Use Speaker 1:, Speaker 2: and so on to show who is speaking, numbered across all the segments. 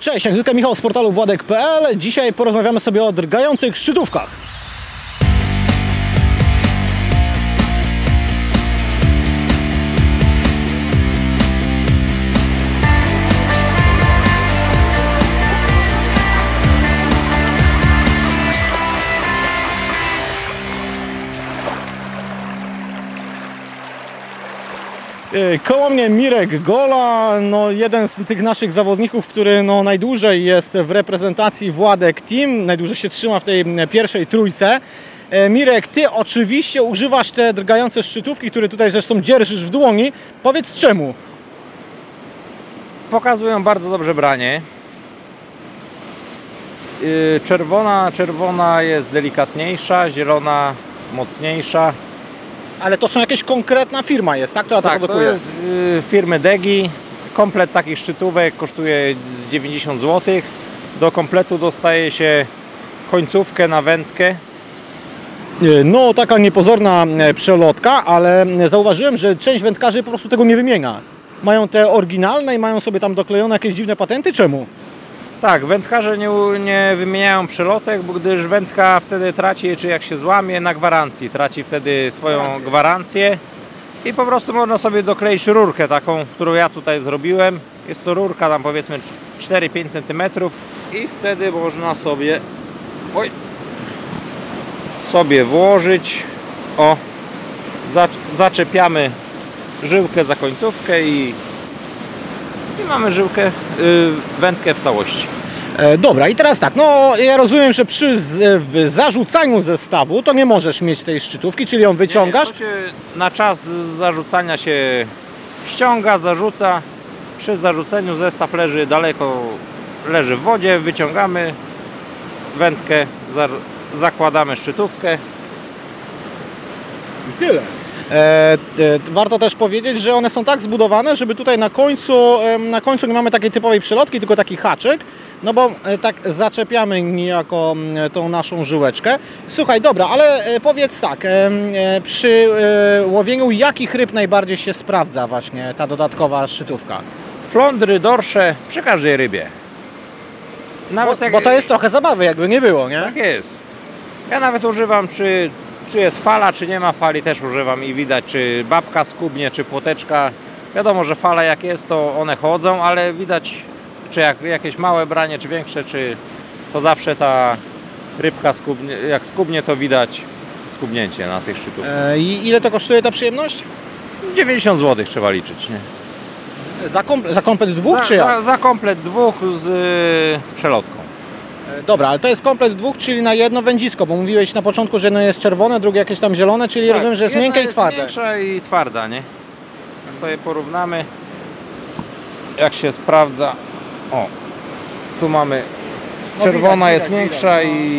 Speaker 1: Cześć, jak zwykle Michał z portalu Władek.pl. Dzisiaj porozmawiamy sobie o drgających szczytówkach. Koło mnie Mirek Gola, jeden z tych naszych zawodników, który najdłużej jest w reprezentacji Władek Team, najdłużej się trzyma w tej pierwszej trójce. Mirek, ty oczywiście używasz te drgające szczytówki, które tutaj zresztą dzierżysz w dłoni. Powiedz czemu?
Speaker 2: Pokazują bardzo dobrze branie. Czerwona jest delikatniejsza, zielona mocniejsza.
Speaker 1: Ale to są jakieś konkretna firma jest, tak? Która to produkuje?
Speaker 2: To jest firmy Degi. Komplet takich szczytówek kosztuje 90 zł. Do kompletu dostaje się końcówkę na wędkę.
Speaker 1: No, taka niepozorna przelotka, ale zauważyłem, że część wędkarzy po prostu tego nie wymienia. Mają te oryginalne i mają sobie tam doklejone jakieś dziwne patenty. Czemu?
Speaker 2: Tak, wędkarze nie wymieniają przelotek, bo gdyż wędka wtedy traci, czy jak się złamie, na gwarancji. Traci wtedy swoją gwarancję i po prostu można sobie dokleić rurkę taką, którą ja tutaj zrobiłem. Jest to rurka tam powiedzmy 4-5 cm i wtedy można sobie włożyć. O, zaczepiamy żyłkę za końcówkę i mamy żyłkę, wędkę w całości.
Speaker 1: Dobra, i teraz tak, ja rozumiem, że przy zarzucaniu zestawu to nie możesz mieć tej szczytówki, czyli ją wyciągasz.
Speaker 2: Nie, to się na czas zarzucania się ściąga, zarzuca. Przy zarzuceniu zestaw leży daleko, leży w wodzie, wyciągamy wędkę, zakładamy szczytówkę.
Speaker 1: I tyle. Warto też powiedzieć, że one są tak zbudowane, żeby tutaj na końcu nie mamy takiej typowej przelotki, tylko taki haczyk, no bo tak zaczepiamy niejako tą naszą żyłeczkę. Słuchaj, dobra, ale powiedz tak, przy łowieniu jakich ryb najbardziej się sprawdza właśnie ta dodatkowa szczytówka?
Speaker 2: Flądry, dorsze, przy każdej rybie.
Speaker 1: Bo to jest trochę zabawy, jakby nie było, nie?
Speaker 2: Tak jest. Ja nawet używam, czy jest fala, czy nie ma fali, też używam i widać, czy babka skubnie, czy płoteczka. Wiadomo, że fala jak jest, to one chodzą, ale widać, czy jakieś małe branie, czy większe, czy to zawsze ta rybka skubnie, jak skubnie, to widać skubnięcie na tych szczytówkach.
Speaker 1: I ile to kosztuje ta przyjemność?
Speaker 2: 90 zł trzeba liczyć, nie?
Speaker 1: Za komplet dwóch, czy jak?
Speaker 2: Za komplet dwóch z przelotką.
Speaker 1: Dobra, ale to jest komplet dwóch, czyli na jedno wędzisko, bo mówiłeś na początku, że jedno jest czerwone, drugie jakieś tam zielone, czyli tak, rozumiem, że jest miękka i twarda.
Speaker 2: Miększa i twarda, nie? Jak sobie porównamy, jak się sprawdza. O, tu mamy czerwona jest miększa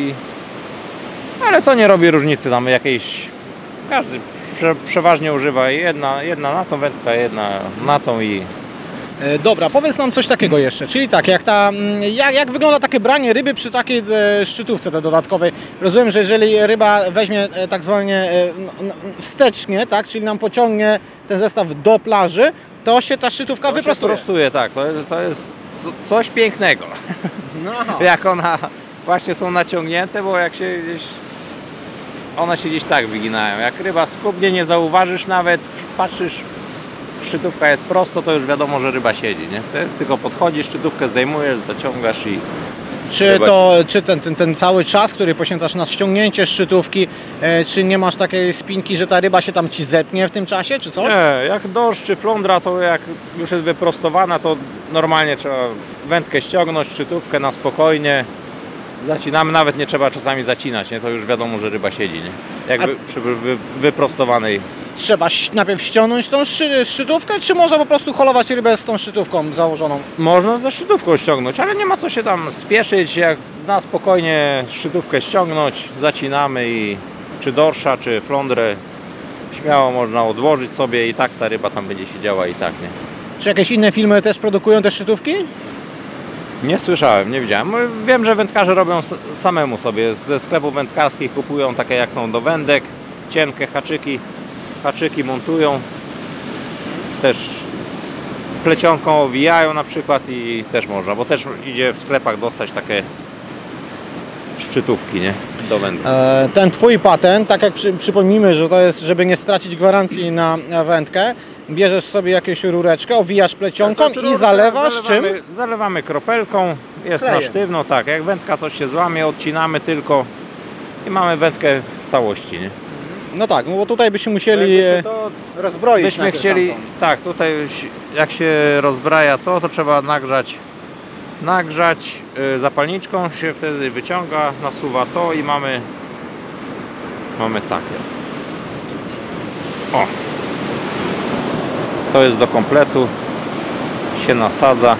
Speaker 2: ale to nie robi różnicy tam jakiejś. Każdy przeważnie używa jedna na tą wędkę, jedna na tą i.
Speaker 1: Dobra, powiedz nam coś takiego jeszcze, czyli tak, jak wygląda takie branie ryby przy takiej szczytówce tej dodatkowej? Rozumiem, że jeżeli ryba weźmie tak zwanie wstecznie, tak, czyli nam pociągnie ten zestaw do plaży, to się ta szczytówka wyprostuje.
Speaker 2: Prostuje, tak, to jest coś pięknego. No. Jak one właśnie są naciągnięte, bo jak się one się gdzieś tak wyginają. Jak ryba skubnie, nie zauważysz nawet, patrzysz, szczytówka jest prosto, to już wiadomo, że ryba siedzi, nie? Ty tylko podchodzisz, szczytówkę zdejmujesz, zaciągasz i...
Speaker 1: Czy ten cały czas, który poświęcasz na ściągnięcie szczytówki, czy nie masz takiej spinki, że ta ryba się tam ci zepnie w tym czasie, czy coś?
Speaker 2: Nie, jak dorsz czy flądra, to jak już jest wyprostowana, to normalnie trzeba wędkę ściągnąć, szczytówkę na spokojnie. Zacinamy, nawet nie trzeba czasami zacinać, nie? To już wiadomo, że ryba siedzi, nie? Jak przy wyprostowanej.
Speaker 1: Trzeba najpierw ściągnąć tą szczytówkę, czy można po prostu holować rybę z tą szczytówką założoną?
Speaker 2: Można ze szczytówką ściągnąć, ale nie ma co się tam spieszyć, jak na spokojnie szczytówkę ściągnąć, zacinamy i czy dorsza, czy flądrę śmiało można odłożyć sobie i tak ta ryba tam będzie siedziała i tak, nie?
Speaker 1: Czy jakieś inne firmy też produkują te szczytówki?
Speaker 2: Nie słyszałem, nie widziałem. Wiem, że wędkarze robią samemu sobie. Ze sklepów wędkarskich kupują takie jak są do wędek, cienkie haczyki montują. Też plecionką owijają na przykład i też można, bo też idzie w sklepach dostać takie szczytówki, nie? Do wędki.
Speaker 1: Ten Twój patent, tak jak przypomnijmy, że to jest, żeby nie stracić gwarancji na wędkę, bierzesz sobie jakąś rureczkę, owijasz plecionką i zalewasz czym?
Speaker 2: Zalewamy kropelką, jest na sztywno, tak, jak wędka coś się złamie, odcinamy tylko i mamy wędkę w całości, nie?
Speaker 1: No tak, bo tutaj byśmy musieli rozbroić.
Speaker 2: Byśmy chcieli, tak, tutaj jak się rozbraja to trzeba nagrzać zapalniczką, się wtedy wyciąga, nasuwa to i mamy takie. O! To jest do kompletu, się nasadza.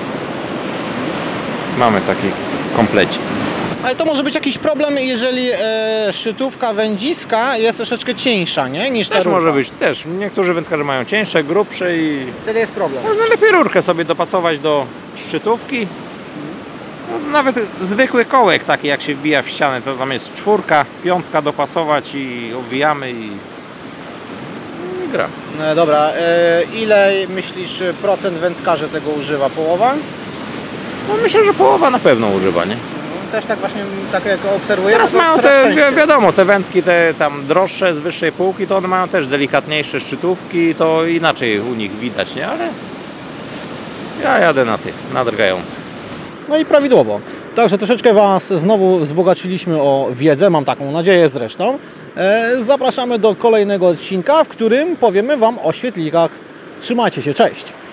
Speaker 2: Mamy taki komplecik.
Speaker 1: Ale to może być jakiś problem, jeżeli szczytówka wędziska jest troszeczkę cieńsza, nie? Niż ta
Speaker 2: Też
Speaker 1: rurka.
Speaker 2: może być, też. Niektórzy wędkarze mają cieńsze, grubsze i
Speaker 1: Wtedy jest problem.
Speaker 2: można lepiej rurkę sobie dopasować do szczytówki. No, nawet zwykły kołek taki jak się wbija w ścianę, to tam jest 4, 5 dopasować i obwijamy i gra.
Speaker 1: No dobra, ile myślisz procent wędkarzy tego używa? Połowa?
Speaker 2: No myślę, że połowa na pewno używa, nie?
Speaker 1: Też tak właśnie, tak jak obserwuję.
Speaker 2: Teraz mają te, wiadomo, te wędki, te tam droższe z wyższej półki, to one mają też delikatniejsze szczytówki, to inaczej u nich widać, nie? Ale ja jadę na tych, nadrgających.
Speaker 1: No i prawidłowo. Także troszeczkę Was znowu wzbogaciliśmy o wiedzę, mam taką nadzieję zresztą. Zapraszamy do kolejnego odcinka, w którym powiemy Wam o świetlikach. Trzymajcie się, cześć!